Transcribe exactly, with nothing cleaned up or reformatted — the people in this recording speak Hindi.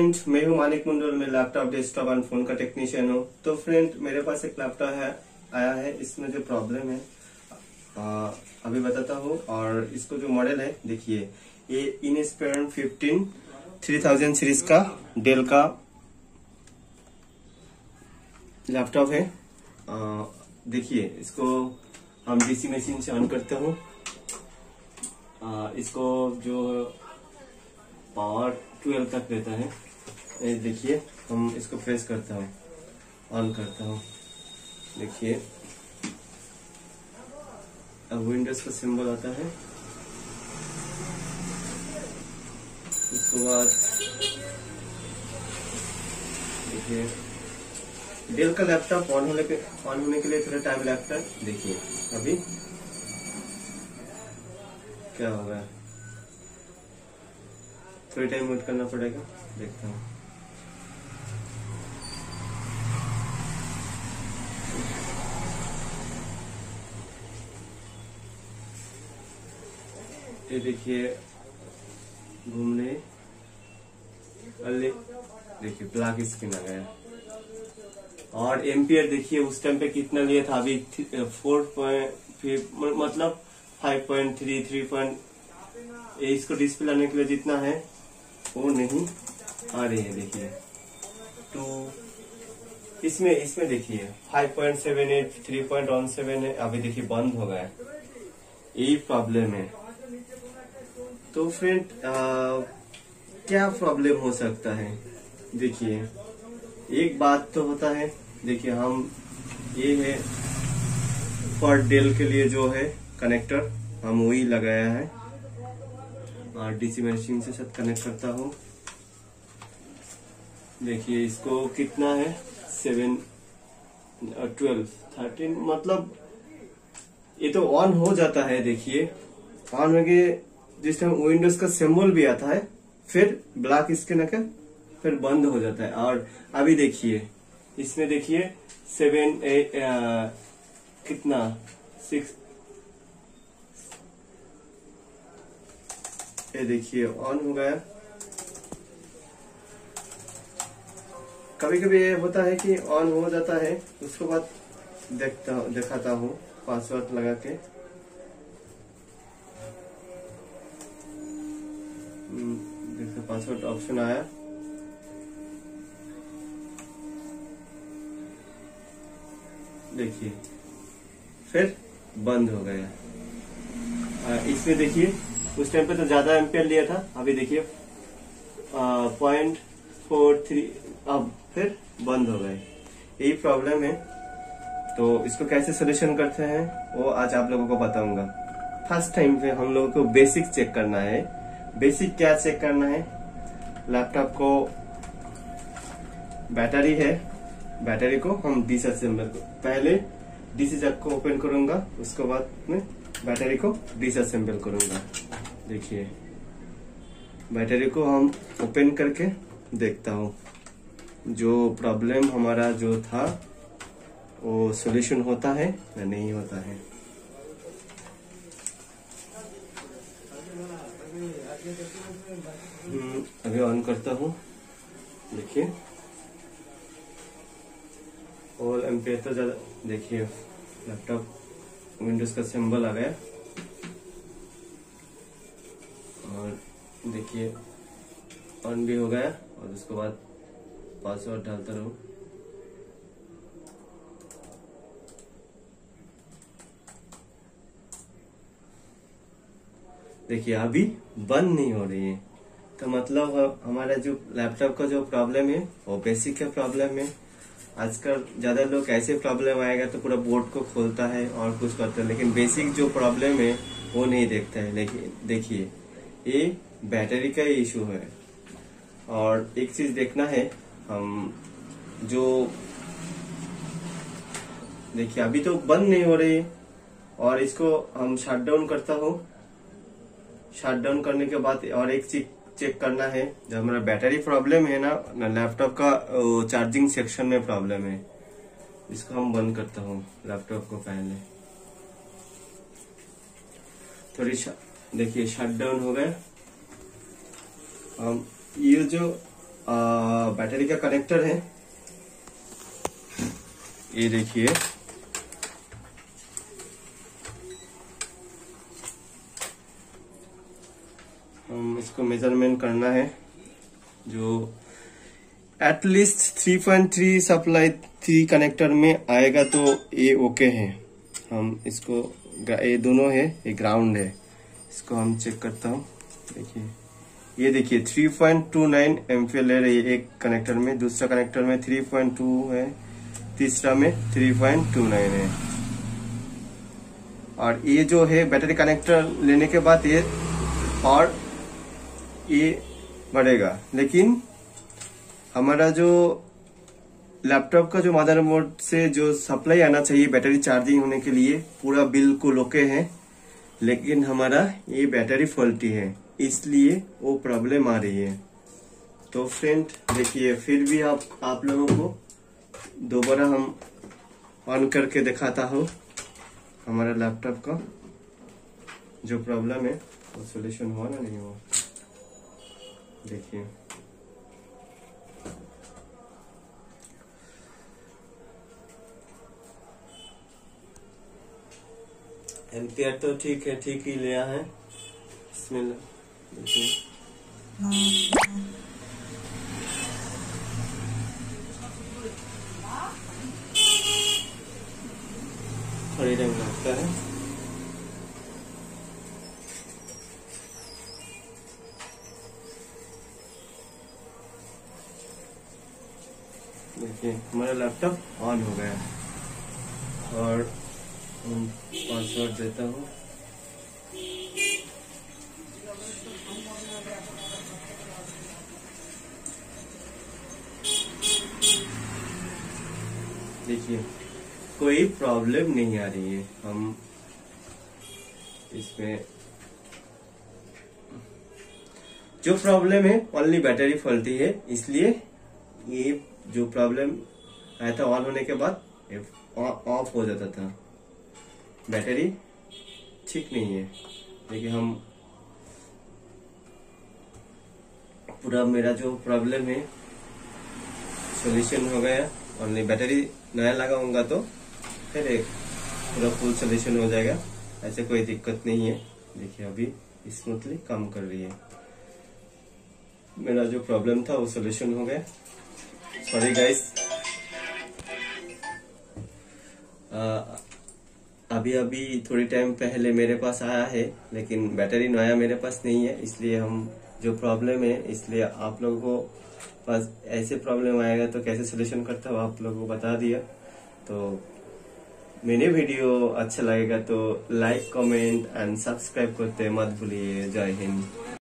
फ्रेंड, मैं हूं मानिक मंडल। मैं लैपटॉप, डेस्कटॉप एंड फोन का टेक्नीशियन हूं। तो फ्रेंड, मेरे पास एक लैपटॉप है आया है। इसमें जो प्रॉब्लम है आ, अभी बताता हूं। और इसको जो मॉडल है देखिए, ये Inspiron fifteen three thousand series का डेल का लैपटॉप है। देखिए, इसको हम डीसी मशीन से ऑन करते हूँ। इसको जो पावर ट्वेल्व तक रहता है। ये देखिए, हम इसको प्रेस करता हूँ, ऑन करता हूँ। देखिए, अब विंडोज का सिंबल आता है। उसके बाद देखिए, डेल का लैपटॉप ऑन होने के ऑन होने के लिए थोड़ा टाइम लगता है। देखिए अभी क्या होगा, थोड़ी टाइम वेट करना पड़ेगा। देखता हूँ। ये देखिए, घूमने अल्ले देखिए ब्लैक स्क्रीन आ गया। और एम्पियर देखिए उस टाइम पे कितना लिया था, अभी फोर पॉइंट मतलब five point three three point इसको डिस्प्ले लाने के लिए जितना है वो नहीं आ रही है। देखिए टू इसमें इसमें देखिए five point seven eight three point one seven है। अभी देखिए बंद हो गया, यही प्रॉब्लम है। तो फ्रेंड, क्या प्रॉब्लम हो सकता है? देखिए, एक बात तो होता है। देखिए, हम ये है फॉर डेल के लिए जो है कनेक्टर, हम वही लगाया है। और डीसी मशीन से साथ कनेक्ट करता हूँ। देखिए, इसको कितना है, सेवन ट्वेल्व थर्टीन, मतलब ये तो ऑन हो जाता है। देखिए, ऑन हो गए जिस टाइम विंडोज का सिंबल भी आता है, फिर ब्लैक स्क्रीन आकर फिर बंद हो जाता है। और अभी देखिए, इसमें देखिए सेवन एट कितना सिक्स, ये देखिए ऑन हो गया। कभी कभी ये होता है कि ऑन हो जाता है, उसके बाद देखता दिखाता हूँ पासवर्ड लगा के। देखो पासवर्ड ऑप्शन आया। देखिए फिर बंद हो गया। इसमें देखिए उस टाइम पे तो ज्यादा एम्पियर लिया था, अभी देखिए पॉइंट फोर थ्री, अब फिर बंद हो गए। यही प्रॉब्लम है। तो इसको कैसे सोल्यूशन करते हैं वो आज आप लोगों को बताऊंगा। फर्स्ट टाइम पे हम लोगों को बेसिक चेक करना है। बेसिक क्या चेक करना है? लैपटॉप को बैटरी है, बैटरी को हम डिसअसेंबल, पहले डीसी जैक को ओपन करूंगा, उसके बाद में बैटरी को डिसअसेंबल करूंगा। देखिए, बैटरी को हम ओपन करके देखता हूँ जो प्रॉब्लम हमारा जो था वो सॉल्यूशन होता है या नहीं होता है। अभी ऑन करता हूँ। देखिए, और एम्पियर तो ज्यादा, देखिए लैपटॉप विंडोज का सिंबल आ गया। और देखिए ऑन भी हो गया। और उसके बाद पासवर्ड डालता रहूं। देखिए अभी बंद नहीं हो रही है। तो मतलब हमारा जो लैपटॉप का जो प्रॉब्लम है वो बेसिक का प्रॉब्लम है। आजकल ज्यादा लोग ऐसे प्रॉब्लम आएगा तो पूरा बोर्ड को खोलता है और कुछ करता है, लेकिन बेसिक जो प्रॉब्लम है वो नहीं देखता है। लेकिन देखिए, ये बैटरी का इशू है। और एक चीज देखना है, हम जो देखिए अभी तो बंद नहीं हो रही। और इसको हम शट डाउन करता हूँ। शट डाउन करने के बाद और एक चीज चेक करना है, जब हमारा बैटरी प्रॉब्लम है ना, लैपटॉप का चार्जिंग सेक्शन में प्रॉब्लम है। इसको हम बंद करता हूँ लैपटॉप को पहले। थोड़ी देखिए शट डाउन हो गया। हम ये जो बैटरी का कनेक्टर है, ये देखिए। हम इसको मेजरमेंट करना है, जो at least three point three supply three connector में आएगा तो ये ओके है। हम इसको, ये दोनों है, ये ग्राउंड है, इसको हम चेक करता हूँ। देखिए, ये देखिए three point two nine ampere ले रही है एक कनेक्टर में, दूसरा कनेक्टर में थ्री पॉइंट टू है, तीसरा में थ्री पॉइंट टू नाइन है। और ये जो है बैटरी कनेक्टर लेने के बाद ये और ये बढ़ेगा, लेकिन हमारा जो लैपटॉप का जो मदरबोर्ड से जो सप्लाई आना चाहिए बैटरी चार्जिंग होने के लिए पूरा बिल्कुल ओके है, लेकिन हमारा ये बैटरी फॉल्टी है, इसलिए वो प्रॉब्लम आ रही है। तो फ्रेंड देखिए, फिर भी आप आप लोगों को दोबारा हम ऑन करके दिखाता हूँ हमारा लैपटॉप का जो प्रॉब्लम है वो सॉल्यूशन हुआ ना नहीं हुआ। देखिए, एम्पियर तो ठीक है, ठीक ही लिया है। बिस्मिल्लाह। देखिए, थोड़ी टाइम लगता है। देखिए, हमारा लैपटॉप ऑन हो गया और पासवर्ड देता हूँ। देखिए, कोई प्रॉब्लम नहीं आ रही है। हम इसमें जो प्रॉब्लम है ओनली बैटरी फॉल्टी है, इसलिए ये जो प्रॉब्लम आया था ऑन होने के बाद ऑफ हो जाता था, बैटरी ठीक नहीं है। देखिए, हम पूरा मेरा जो प्रॉब्लम है सॉल्यूशन हो गया। ओनली बैटरी नया लगाऊंगा तो फिर एक पूरा फुल सॉल्यूशन हो जाएगा, ऐसे कोई दिक्कत नहीं है। देखिए, अभी स्मूथली काम कर रही है। मेरा जो प्रॉब्लम था वो सॉल्यूशन हो गया। सॉरी गाइस, अभी अभी थोड़ी टाइम पहले मेरे पास आया है, लेकिन बैटरी नया मेरे पास नहीं है, इसलिए हम जो प्रॉब्लम है, इसलिए आप लोगों को पास ऐसे प्रॉब्लम आएगा तो कैसे सॉल्यूशन करता हूँ आप लोगों को बता दिया। तो मेरे वीडियो अच्छा लगेगा तो लाइक, कमेंट एंड सब्सक्राइब करते मत भूलिए। जय हिंद।